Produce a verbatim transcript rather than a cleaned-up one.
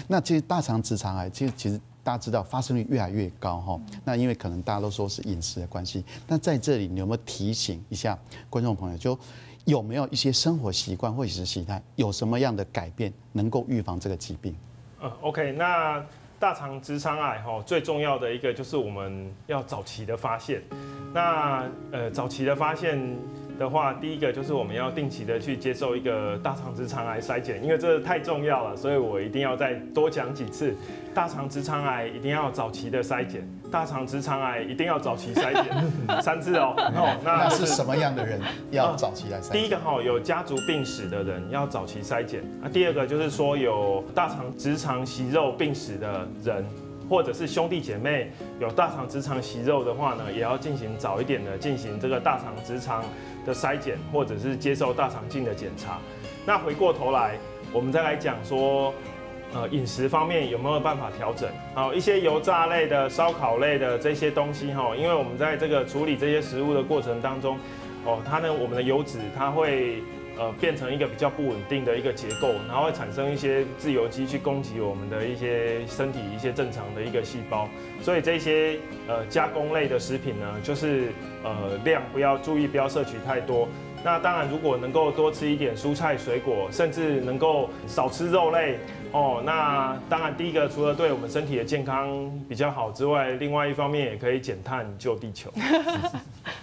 那其实大肠直肠癌，其实其实大家知道发生率越来越高哈。那因为可能大家都说是饮食的关系，那在这里你有没有提醒一下观众朋友，就有没有一些生活习惯或饮食习态有什么样的改变，能够预防这个疾病？ 嗯 ，OK， 那大肠直肠癌哈，最重要的一个就是我们要早期的发现。那呃，早期的发现的话，第一个就是我们要定期的去接受一个大肠直肠癌筛检，因为这太重要了，所以我一定要再多讲几次。大肠直肠癌一定要早期的筛检，大肠直肠癌一定要早期筛检，三次哦。哦， 那, 那是什么样的人要早期来筛检？ 第一个哈，有家族病史的人要早期筛检。啊，第二个就是说有大肠直肠息肉病史的人，或者是兄弟姐妹有大肠直肠息肉的话呢，也要进行早一点的进行这个大肠直肠的筛检，或者是接受大肠镜的检查。那回过头来，我们再来讲说，呃，饮食方面有没有办法调整？好，一些油炸类的、烧烤类的这些东西哈，因为我们在这个处理这些食物的过程当中，哦，它呢，我们的油脂它会呃变成一个比较不稳定的一个结构，然后会产生一些自由基去攻击我们的一些身体一些正常的一个细胞，所以这些呃加工类的食品呢，就是呃量不要注意不要摄取太多。那当然，如果能够多吃一点蔬菜水果，甚至能够少吃肉类哦，那当然第一个除了对我们身体的健康比较好之外，另外一方面也可以减碳救地球。